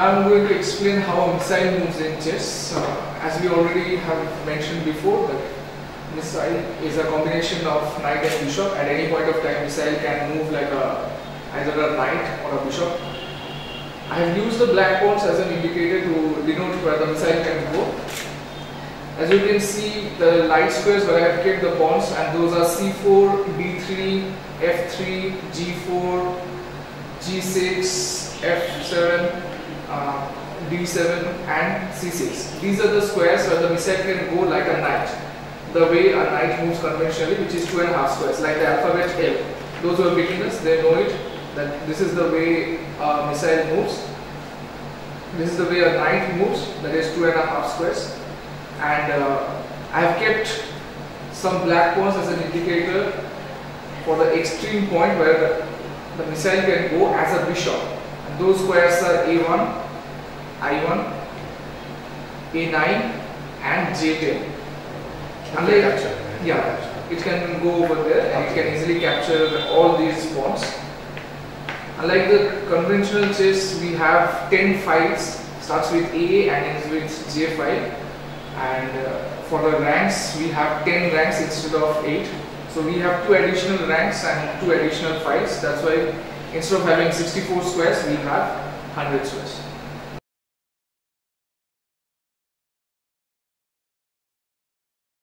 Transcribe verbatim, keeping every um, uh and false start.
Now I'm going to explain how a missile moves in chess. Uh, as we already have mentioned before, that missile is a combination of knight and bishop. At any point of time, missile can move like a either a knight or a bishop. I have used the black pawns as an indicator to denote where the missile can go. As you can see, the light squares where I have kept the pawns, and those are c four, d three, f three, g four, g six, f seven, uh, d seven and c six. These are the squares where the missile can go like a knight, the way a knight moves conventionally, which is two and a half squares, like the alphabet L. Those who are beginners, they know it, that this is the way a missile moves. This is the way a knight moves, that is two and a half squares. And uh, I have kept some black pawns as an indicator for the extreme point where the, the missile can go as a bishop. And those squares are a one, i one, a nine and j ten. Unlike, yeah, it can go over there and it can easily capture all these pawns. Unlike the conventional chess, we have ten files, starts with A and ends with J file. And uh, for the ranks, we have ten ranks instead of eight. So we have two additional ranks and two additional files. That's why instead of having sixty-four squares, we have one hundred squares.